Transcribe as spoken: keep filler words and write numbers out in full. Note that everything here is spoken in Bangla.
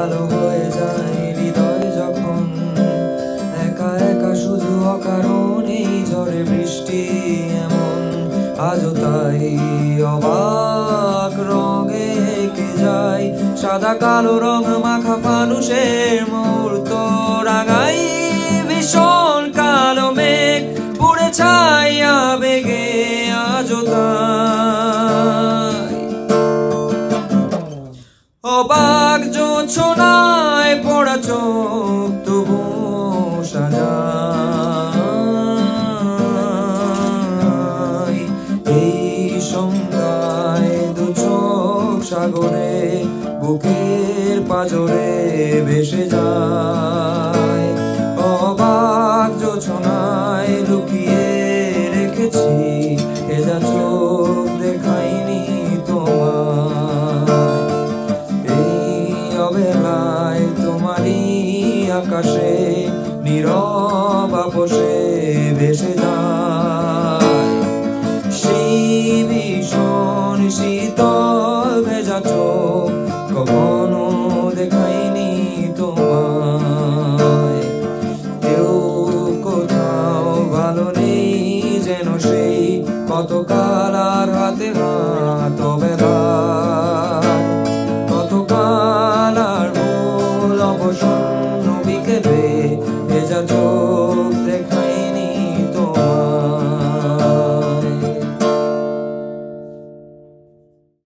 কালো হয়ে যায় হৃদয় যখন একা একা শুধু অকারণেই ঝরে বৃষ্টি এমন আজও তাই অবাক রঙে এঁকে যায় সাদা কালো রং মাখা ফানুষের মুহূর্ত রাঙাই ভীষণ কালো মেঘ পুড়ে ছাই আবেগে আজও তাই অবাক জোছনায় পড়া চোখ তবু সাজায় এই সংজ্ঞায় দু চোখ সাগরে বুকের পাজরে ভেসে যায় অবাক জোছনায় লুকিয়ে রেখেছি